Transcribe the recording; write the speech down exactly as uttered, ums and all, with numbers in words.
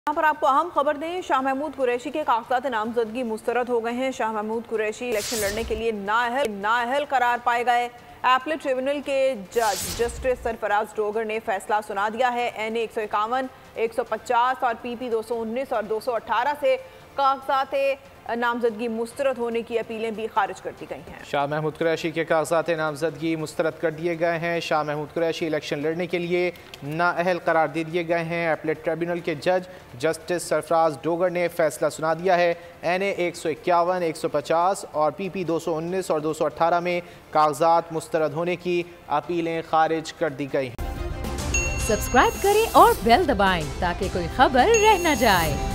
यहाँ पर आपको अहम खबर दें, शाह महमूद कुरैशी के कागजात नामजदगी मुस्तरद हो गए हैं। शाह महमूद कुरैशी इलेक्शन लड़ने के लिए नाअहल नाअहल करार पाए गए। एपलेट ट्रिब्यूनल के जज जस्टिस सरफराज डोगर ने फैसला सुना दिया है। एन ए एक सौ इक्यावन एक सौ पचास और पी पी दो सौ उन्नीस और दो सौ अठारह से कागजात नामजदगी मुस्तरद होने की अपीलें भी खारिज कर दी गई हैं। शाह महमूद कुरैशी के कागजात नामजदगी मुस्तरद कर दिए गए हैं। शाह महमूद कुरैशी इलेक्शन लड़ने के लिए नाअहल करार दे दिए गए हैं। एपलेट ट्रिब्यूनल के जज जस्टिस सरफराज डोगर ने फैसला सुना दिया है। एन ए एक सौ इक्यावन एक सौ पचास और पी पी दो सौ उन्नीस और दो सौ अठारह में कागजात मुस्तरद होने की अपीलें खारिज कर दी गई हैं। सब्सक्राइब करें और बेल दबाएं ताकि कोई खबर रह न जाए।